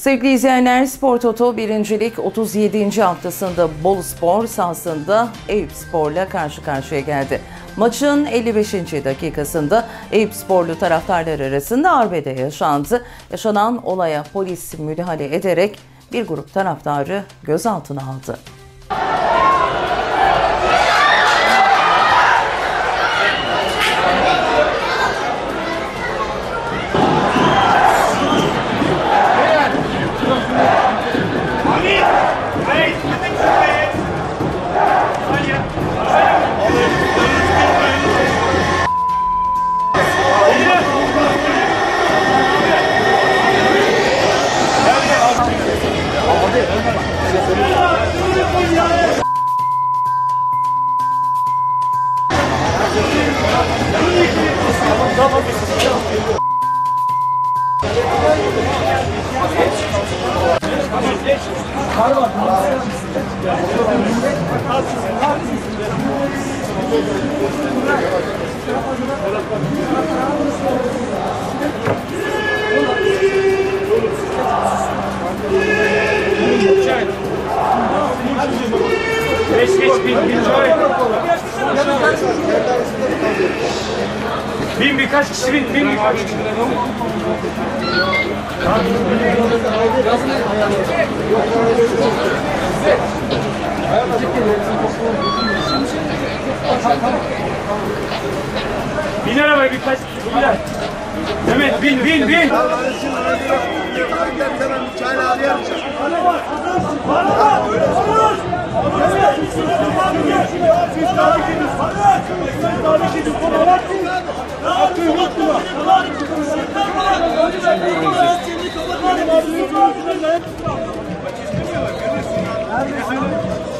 Sevgili izleyenler, Spor Toto 1. Lig 37. haftasında Boluspor sahasında Eyüpspor'la karşı karşıya geldi. Maçın 55. dakikasında Eyüpsporlu taraftarlar arasında arbede yaşandı. Yaşanan olaya polis müdahale ederek bir grup taraftarı gözaltına aldı. Bin birkaç kişi bin birkaç kişi. Bin arabaya birkaç kişi. Mehmet bin. Neredesin?